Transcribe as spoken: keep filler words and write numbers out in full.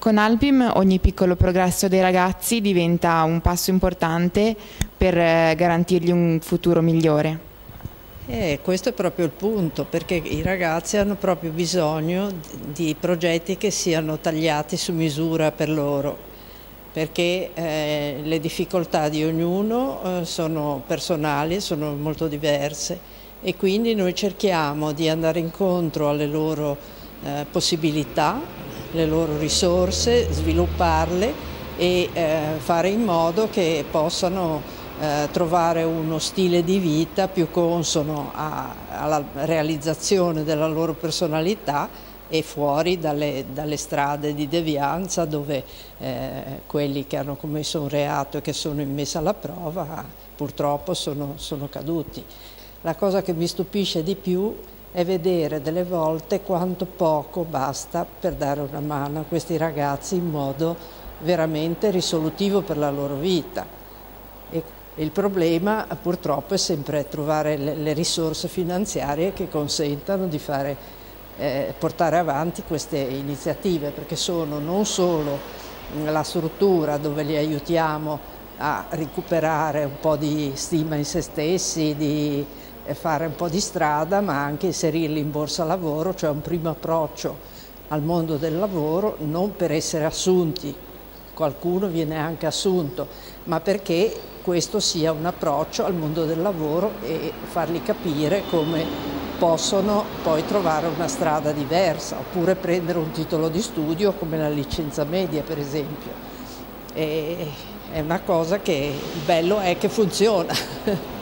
Con Alpim ogni piccolo progresso dei ragazzi diventa un passo importante per garantirgli un futuro migliore. Eh, questo è proprio il punto, perché i ragazzi hanno proprio bisogno di progetti che siano tagliati su misura per loro, perché eh, le difficoltà di ognuno eh, sono personali, sono molto diverse e quindi noi cerchiamo di andare incontro alle loro eh, possibilità, le loro risorse, svilupparle e eh, fare in modo che possano eh, trovare uno stile di vita più consono a, alla realizzazione della loro personalità e fuori dalle, dalle strade di devianza dove eh, quelli che hanno commesso un reato e che sono immessi alla prova purtroppo sono, sono caduti. La cosa che mi stupisce di più è vedere delle volte quanto poco basta per dare una mano a questi ragazzi in modo veramente risolutivo per la loro vita. E il problema purtroppo è sempre trovare le, le risorse finanziarie che consentano di fare, eh, portare avanti queste iniziative, perché sono non solo la struttura dove li aiutiamo a recuperare un po' di stima in se stessi, di fare un po' di strada, ma anche inserirli in borsa lavoro, cioè un primo approccio al mondo del lavoro, non per essere assunti, qualcuno viene anche assunto, ma perché questo sia un approccio al mondo del lavoro e farli capire come possono poi trovare una strada diversa, oppure prendere un titolo di studio come la licenza media per esempio. E è una cosa che il bello è che funziona.